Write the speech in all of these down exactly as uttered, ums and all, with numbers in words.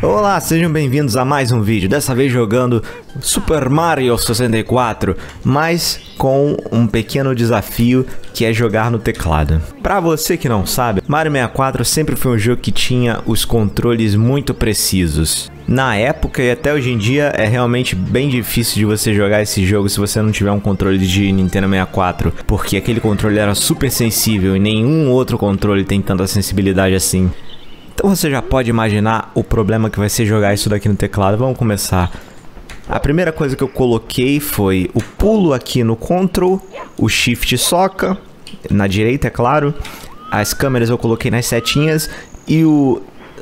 Olá, sejam bem-vindos a mais um vídeo, dessa vez jogando Super Mario sessenta e quatro, mas com um pequeno desafio que é jogar no teclado. Pra você que não sabe, Mario sessenta e quatro sempre foi um jogo que tinha os controles muito precisos. Na época e até hoje em dia é realmente bem difícil de você jogar esse jogo se você não tiver um controle de Nintendo sessenta e quatro, porque aquele controle era super sensível e nenhum outro controle tem tanta sensibilidade assim. Então você já pode imaginar o problema que vai ser jogar isso daqui no teclado. Vamos começar. A primeira coisa que eu coloquei foi o pulo aqui no Control, o Shift soca, na direita é claro, as câmeras eu coloquei nas setinhas e o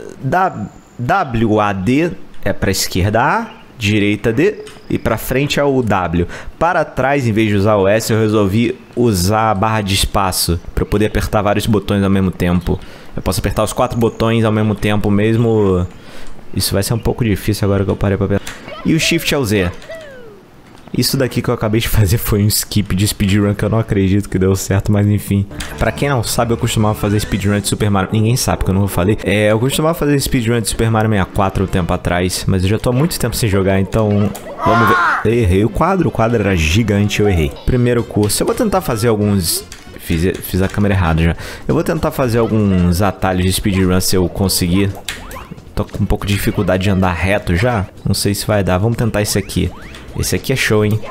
W A D é para esquerda A, direita D e para frente é o W. Para trás, em vez de usar o S, eu resolvi usar a barra de espaço para eu poder apertar vários botões ao mesmo tempo. Eu posso apertar os quatro botões ao mesmo tempo mesmo. Isso vai ser um pouco difícil agora que eu parei pra apertar. E o Shift é o Z. Isso daqui que eu acabei de fazer foi um skip de speedrun que eu não acredito que deu certo, mas enfim. Pra quem não sabe, eu costumava fazer speedrun de Super Mario... Ninguém sabe, porque eu não falei. É, eu costumava fazer speedrun de Super Mario sessenta e quatro um tempo atrás, mas eu já tô há muito tempo sem jogar, então... Vamos ver. Eu errei o quadro, o quadro era gigante, eu errei. Primeiro curso. Eu vou tentar fazer alguns... Fiz, fiz a câmera errada já. Eu vou tentar fazer alguns atalhos de speedrun se eu conseguir. Tô com um pouco de dificuldade de andar reto já. Não sei se vai dar. Vamos tentar esse aqui. Esse aqui é show, hein?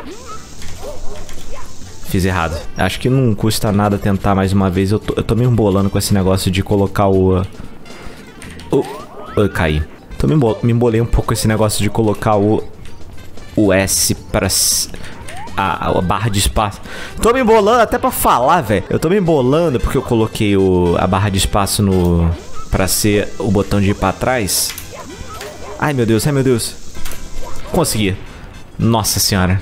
Fiz errado. Acho que não custa nada tentar mais uma vez. Eu tô, eu tô me embolando com esse negócio de colocar o... o eu caí. Tô me, embol, me embolei um pouco com esse negócio de colocar o... O S para... A, a barra de espaço. Tô me embolando até pra falar, velho. Eu tô me embolando porque eu coloquei o, a barra de espaço no... Pra ser o botão de ir pra trás. Ai, meu Deus, ai, meu Deus. Consegui. Nossa senhora.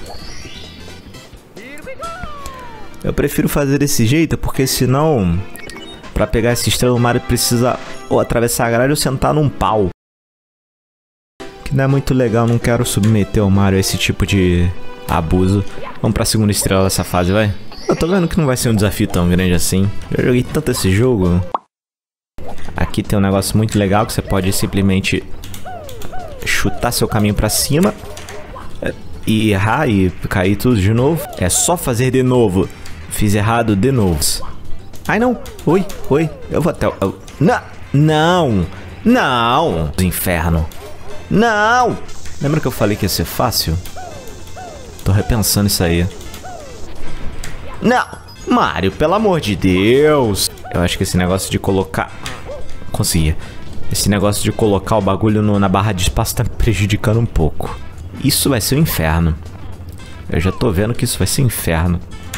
Eu prefiro fazer desse jeito porque senão... Pra pegar essa estrela o Mario precisa ou atravessar a grade ou sentar num pau. Que não é muito legal, não quero submeter o Mario a esse tipo de... abuso. Vamos pra segunda estrela dessa fase, vai. Eu tô vendo que não vai ser um desafio tão grande assim. Eu joguei tanto esse jogo. Aqui tem um negócio muito legal que você pode simplesmente chutar seu caminho pra cima e errar e cair tudo de novo. É só fazer de novo. Fiz errado de novo. Ai não. Oi, oi. Eu vou até... Eu... Não, não, não. Inferno. Não. Lembra que eu falei que ia ser fácil? Tô repensando isso aí. Não! Mario, pelo amor de Deus! Eu acho que esse negócio de colocar... Consegui. Esse negócio de colocar o bagulho no, na barra de espaço tá me prejudicando um pouco. Isso vai ser um inferno. Eu já tô vendo que isso vai ser um inferno.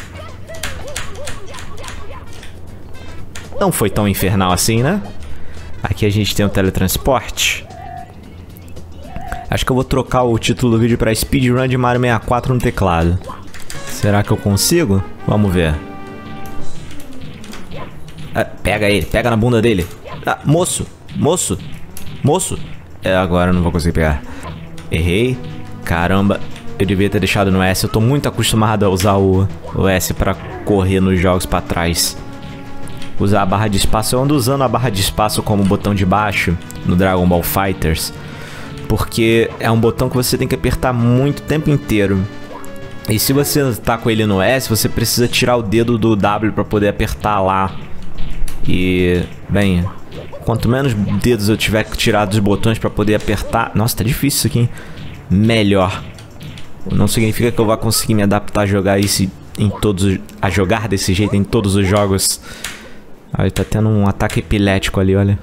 Não foi tão infernal assim, né? Aqui a gente tem o teletransporte. Acho que eu vou trocar o título do vídeo para Speedrun de Mario sessenta e quatro no teclado. Será que eu consigo? Vamos ver. Ah, pega ele, pega na bunda dele. Ah, moço, moço, moço. É, agora eu não vou conseguir pegar. Errei. Caramba, eu devia ter deixado no S. Eu tô muito acostumado a usar o, o S para correr nos jogos para trás. Usar a barra de espaço. Eu ando usando a barra de espaço como botão de baixo no Dragon Ball Fighters. Porque é um botão que você tem que apertar muito o tempo inteiro. E se você tá com ele no S, você precisa tirar o dedo do W pra poder apertar lá. E, bem, quanto menos dedos eu tiver que tirar dos botões pra poder apertar... Nossa, tá difícil isso aqui, hein? Melhor. Não significa que eu vá conseguir me adaptar a jogar isso em todos... A jogar desse jeito em todos os jogos. Ah, ele tá tendo um ataque epilético ali, olha.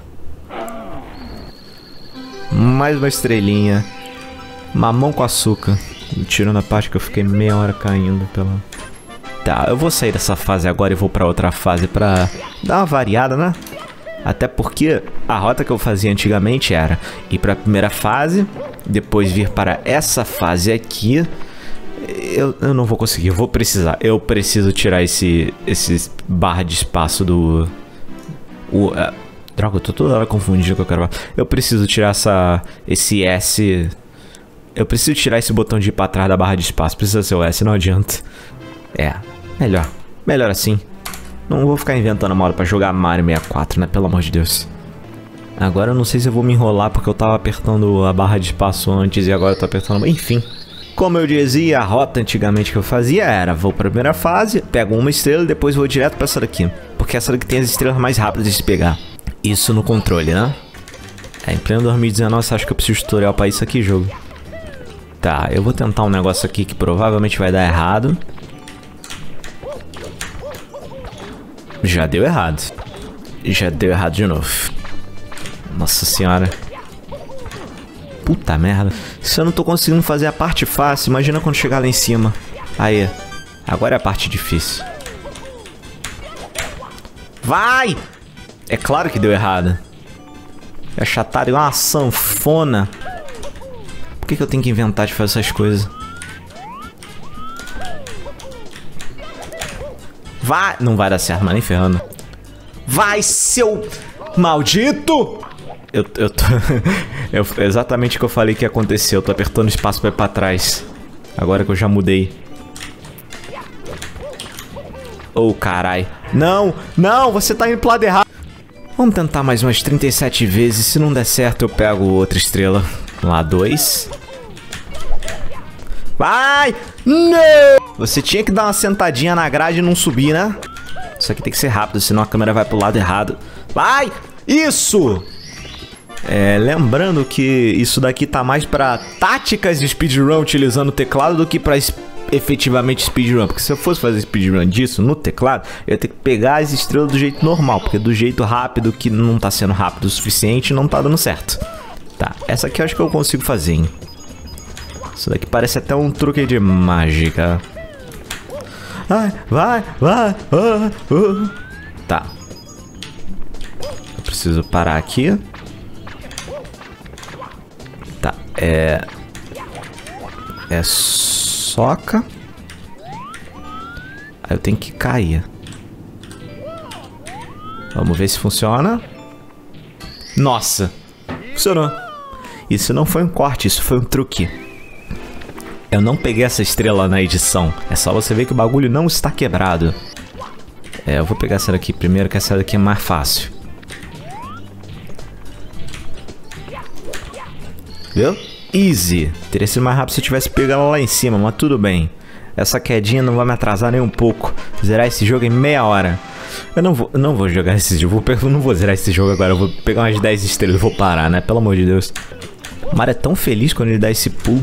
Mais uma estrelinha. Mamão com açúcar. Tirando a parte que eu fiquei meia hora caindo pela... Tá, eu vou sair dessa fase agora e vou pra outra fase pra dar uma variada, né? Até porque a rota que eu fazia antigamente era ir pra primeira fase, depois vir para essa fase aqui. Eu, eu não vou conseguir, eu vou precisar. Eu preciso tirar esse, esse barra de espaço do... O... Uh, Droga, eu tô toda hora confundindo o que eu quero falar. Eu preciso tirar essa... Esse S... Eu preciso tirar esse botão de ir pra trás da barra de espaço. Precisa ser o S, não adianta. É, melhor. Melhor assim. Não vou ficar inventando modo pra jogar Mario sessenta e quatro, né? Pelo amor de Deus. Agora eu não sei se eu vou me enrolar porque eu tava apertando a barra de espaço antes e agora eu tô apertando... Enfim. Como eu dizia, a rota antigamente que eu fazia era... Vou pra primeira fase, pego uma estrela e depois vou direto pra essa daqui. Porque essa daqui tem as estrelas mais rápidas de se pegar. Isso no controle, né? É, em pleno dois mil e dezenove, você acha que eu preciso de tutorial pra isso aqui, jogo? Tá, eu vou tentar um negócio aqui que provavelmente vai dar errado. Já deu errado. Já deu errado de novo. Nossa senhora. Puta merda. Se eu não tô conseguindo fazer a parte fácil, imagina quando chegar lá em cima. Aí. Agora é a parte difícil. Vai! É claro que deu errado. É achatado igual uma sanfona. Por que que eu tenho que inventar de fazer essas coisas? Vai! Não vai dar certo, mas nem ferrando. Vai, seu maldito! Eu, eu tô... eu, exatamente o que eu falei que ia acontecer. Eu tô apertando espaço pra ir pra trás. Agora que eu já mudei. Oh, carai. Não! Não! Você tá indo pro lado errado. Vamos tentar mais umas trinta e sete vezes. Se não der certo, eu pego outra estrela. Lá, dois. Vai! Não! Você tinha que dar uma sentadinha na grade e não subir, né? Isso aqui tem que ser rápido, senão a câmera vai pro lado errado. Vai! Isso! É, lembrando que isso daqui tá mais pra táticas de speedrun utilizando o teclado do que pra efetivamente speedrun. Porque se eu fosse fazer speedrun disso no teclado, eu ia ter que pegar as estrelas do jeito normal. Porque do jeito rápido, que não tá sendo rápido o suficiente, não tá dando certo. Tá, essa aqui eu acho que eu consigo fazer, hein? Isso daqui parece até um truque de mágica. Vai, vai, vai. Uh, uh. Tá. Eu preciso parar aqui. Tá, é... É soca. Aí eu tenho que cair. Vamos ver se funciona. Nossa! Funcionou. Isso não foi um corte, isso foi um truque. Eu não peguei essa estrela na edição. É só você ver que o bagulho não está quebrado. É, eu vou pegar essa daqui primeiro, que essa daqui é mais fácil. Viu? Easy. Teria sido mais rápido se eu tivesse pegado ela lá em cima, mas tudo bem. Essa quedinha não vai me atrasar nem um pouco. Zerar esse jogo em meia hora. Eu não vou, eu não vou jogar esse jogo. Eu não vou zerar esse jogo agora. Eu vou pegar umas dez estrelas e vou parar, né? Pelo amor de Deus. O Mario é tão feliz quando ele dá esse pulo.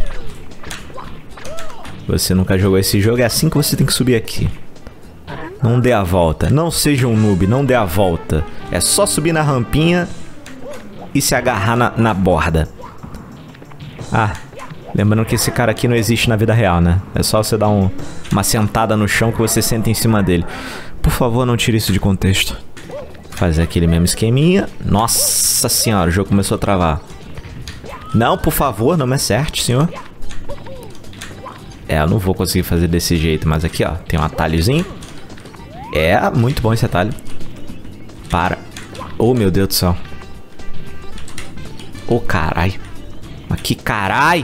Você nunca jogou esse jogo, é assim que você tem que subir aqui. Não dê a volta. Não seja um noob, não dê a volta. É só subir na rampinha e se agarrar na, na borda. Ah, lembrando que esse cara aqui não existe na vida real, né? É só você dar um, uma sentada no chão que você senta em cima dele. Por favor, não tire isso de contexto. Fazer aquele mesmo esqueminha. Nossa senhora, o jogo começou a travar. Não, por favor, não me acerte, senhor. É, eu não vou conseguir fazer desse jeito, mas aqui, ó, tem um atalhozinho. É, muito bom esse atalho. Para. Oh, meu Deus do céu. Oh, carai. Mas que carai.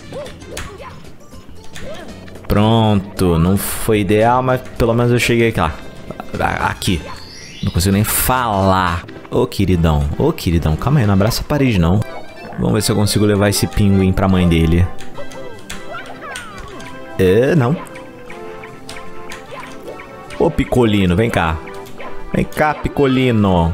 Pronto, não foi ideal, mas pelo menos eu cheguei aqui, ó. Aqui. Não consigo nem falar. Ô, oh, queridão. Ô, oh, queridão, calma aí, não abraça a parede, não. Vamos ver se eu consigo levar esse pinguim pra mãe dele. É, não. Ô, Picolino, vem cá. Vem cá, Picolino.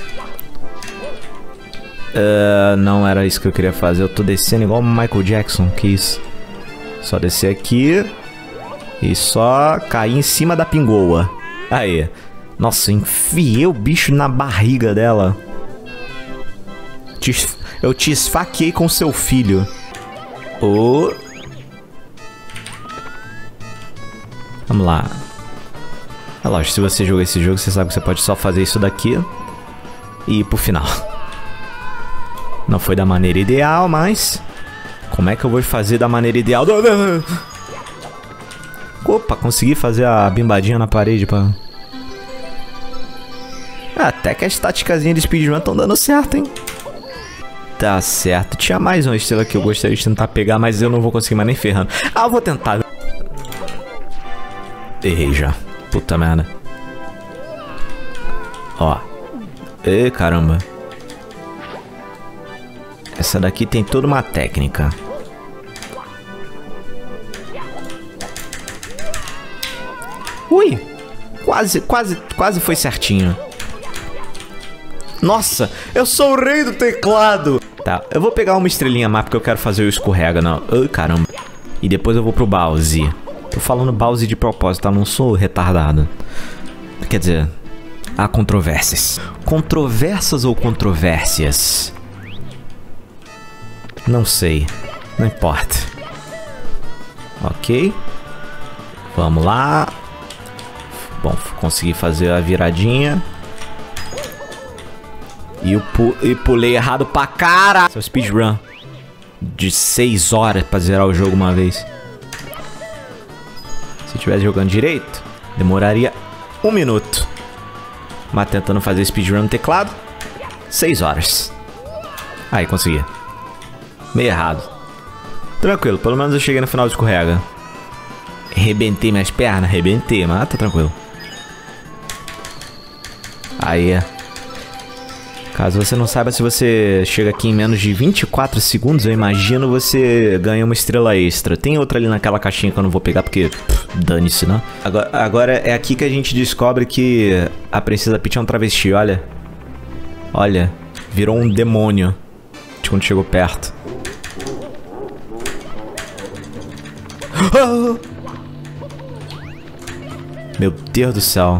Uh, não era isso que eu queria fazer. Eu tô descendo igual o Michael Jackson. Que isso? Só descer aqui. E só cair em cima da pingoa. Aí. Nossa, enfiei o bicho na barriga dela. Te, eu te esfaqueei com seu filho. Ô... Oh. Vamos lá. É lógico, se você joga esse jogo, você sabe que você pode só fazer isso daqui e ir pro final. Não foi da maneira ideal, mas... Como é que eu vou fazer da maneira ideal? Opa, consegui fazer a bimbadinha na parede, pá. Até que as táticazinhas de speedrun estão dando certo, hein? Tá certo. Tinha mais uma estrela que eu gostaria de tentar pegar, mas eu não vou conseguir mais nem ferrando. Ah, eu vou tentar. Errei já. Puta merda. Ó. Ê, caramba. Essa daqui tem toda uma técnica. Ui! Quase, quase, quase foi certinho. Nossa, eu sou o rei do teclado! Tá, eu vou pegar uma estrelinha mais porque eu quero fazer o escorrega, não. Ai, caramba. E depois eu vou pro Bowser. Tô falando Bowser de propósito, tá? Não sou retardado. Quer dizer, há controvérsias. Controversas ou controvérsias? Não sei. Não importa. Ok. Vamos lá. Bom, consegui fazer a viradinha. E eu pu e pulei errado pra cara. Seu speedrun de seis horas pra zerar o jogo uma vez. Se eu estivesse jogando direito, demoraria um minuto. Mas tentando fazer speedrun no teclado, seis horas. Aí, consegui. Meio errado. Tranquilo, pelo menos eu cheguei no final do escorrega. Rebentei minhas pernas? Rebentei, mas tá tranquilo. Aí. Caso você não saiba, se você chega aqui em menos de vinte e quatro segundos, eu imagino você ganha uma estrela extra. Tem outra ali naquela caixinha que eu não vou pegar porque dane-se, né? Agora, agora é aqui que a gente descobre que a Princesa Peach é um travesti, olha. Olha, virou um demônio de quando chegou perto. Meu Deus do céu.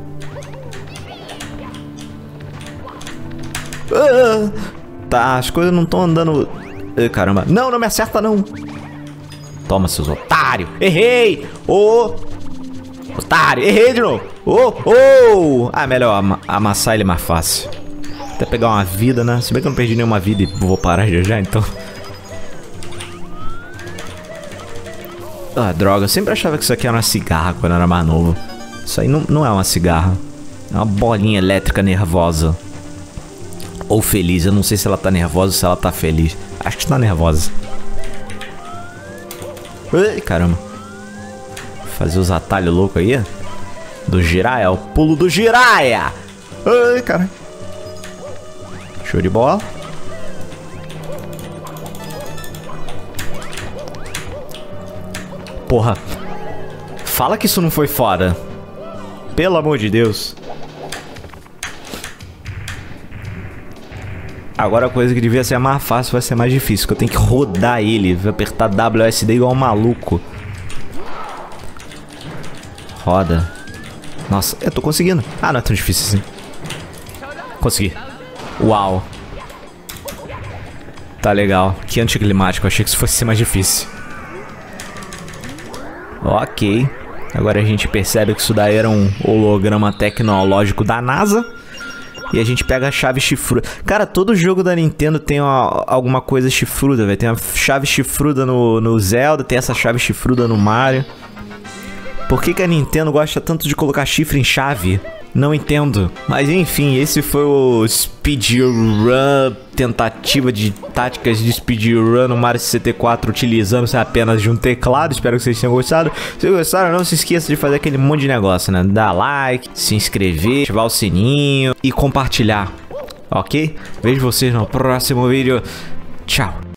Uh, tá, as coisas não estão andando. Uh, caramba. Não, não me acerta não. Toma, seus otários. Errei. Ô. Oh. Otário. Errei de novo. Ô, oh, oh. Ah, melhor am amassar ele mais fácil. Até pegar uma vida, né? Se bem que eu não perdi nenhuma vida e vou parar já já, então. Ah, droga. Eu sempre achava que isso aqui era uma cigarra quando eu era mais novo. Isso aí não, não é uma cigarra. É uma bolinha elétrica nervosa. Ou feliz, eu não sei se ela tá nervosa ou se ela tá feliz. Acho que tá nervosa. Ai, caramba. Fazer os atalhos loucos aí. Do Jiraiya, o pulo do Jiraiya. Ai, cara. Show de bola. Porra. Fala que isso não foi foda. Pelo amor de Deus. Agora a coisa que devia ser mais fácil vai ser mais difícil, que eu tenho que rodar ele, vou apertar W S D igual um maluco. Roda. Nossa, eu tô conseguindo. Ah, não é tão difícil assim. Consegui. Uau. Tá legal. Que anticlimático, achei que isso fosse ser mais difícil. Ok. Agora a gente percebe que isso daí era um holograma tecnológico da NASA. E a gente pega a chave chifruda. Cara, todo jogo da Nintendo tem uma, alguma coisa chifruda, velho. Tem a chave chifruda no, no Zelda, tem essa chave chifruda no Mario. Por que que a Nintendo gosta tanto de colocar chifre em chave? Não entendo. Mas enfim, esse foi o speedrun, tentativa de táticas de speedrun no Mario sessenta e quatro utilizando-se apenas de um teclado. Espero que vocês tenham gostado. Se gostaram, não se esqueça de fazer aquele monte de negócio, né? Dar like, se inscrever, ativar o sininho e compartilhar, ok? Vejo vocês no próximo vídeo. Tchau.